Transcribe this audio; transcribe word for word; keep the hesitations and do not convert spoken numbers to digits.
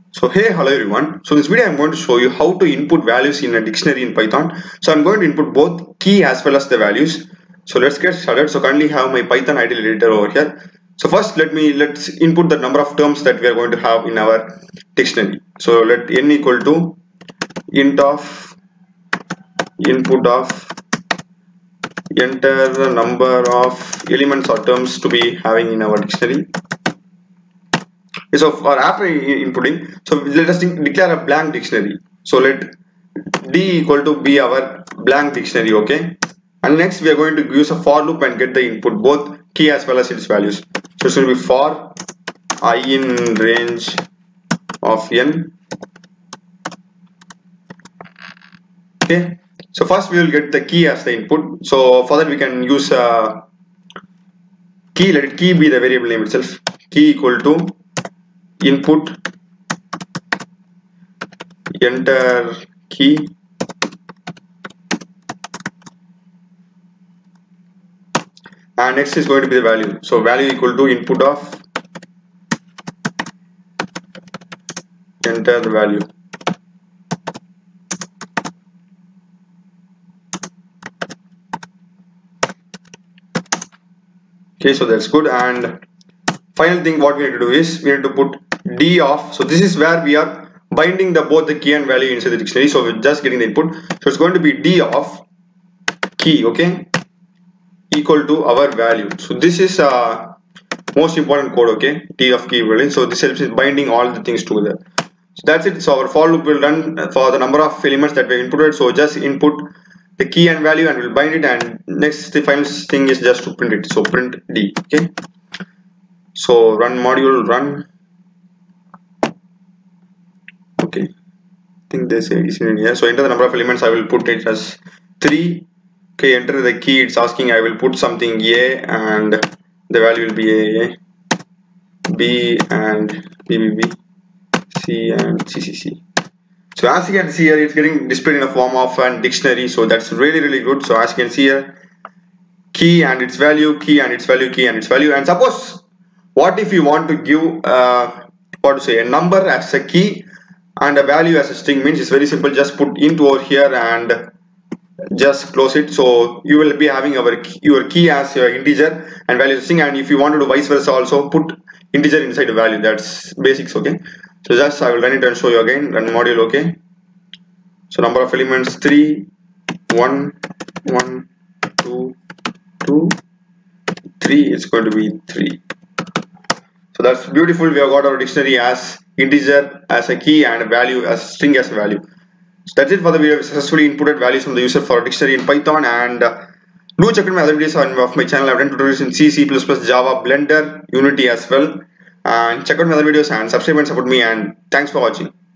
So hey, hello everyone. So in this video I'm going to show you how to input values in a dictionary in Python. So I'm going to input both key as well as the values. So let's get started. So currently I have my Python idle editor over here. So first let me let's input the number of terms that we are going to have in our dictionary. So let n equal to int of input of enter the number of elements or terms to be having in our dictionary. So for after inputting, so let us declare a blank dictionary. So let d equal to be our blank dictionary, okay? And next we are going to use a for loop and get the input, both key as well as its values. So it's going to be for I in range of n. Okay. So first we will get the key as the input. So for that we can use a key. Let it key be the variable name itself. Key equal to input enter key and next is going to be the value. So value equal to input of enter the value. Okay, so that's good. And final thing what we need to do is we need to put d of, so this is where we are binding the both the key and value inside the dictionary. So we're just getting the input, so it's going to be d of key, okay, equal to our value. So this is uh most important code, okay, d of key value. So this helps in binding all the things together. So that's it. So our for loop will run for the number of elements that we inputted. So just input the key and value and we'll bind it, and next the final thing is just to print it. So print d, okay. So run module run. Okay, I think there's a is in here. So enter the number of elements. I will put it as three. Okay, enter the key. It's asking I will put something a and the value will be a, b and b b b, c and c c c. So as you can see here, it's getting displayed in a form of a dictionary. So that's really really good. So as you can see here, key and its value, key and its value, key and its value. And suppose what if you want to give uh, what to say a number as a key and a value as a string? Means it's very simple. Just put int over here and just close it. So you will be having our key, your key as your integer and value as a string. And if you want to do vice versa, also put integer inside the value. That's basics, okay. So just I will run it and show you again. Run module, okay. So number of elements three, one, one, two, two, three. It's going to be three. So that's beautiful. We have got our dictionary as integer as a key and value as string as a value. So that's it for the video. We successfully inputted values from the user for a dictionary in Python. And uh, do check out my other videos on of my channel. I've done tutorials in C, C plus plus, Java, Blender, Unity as well. And check out my other videos and subscribe and support me. And thanks for watching.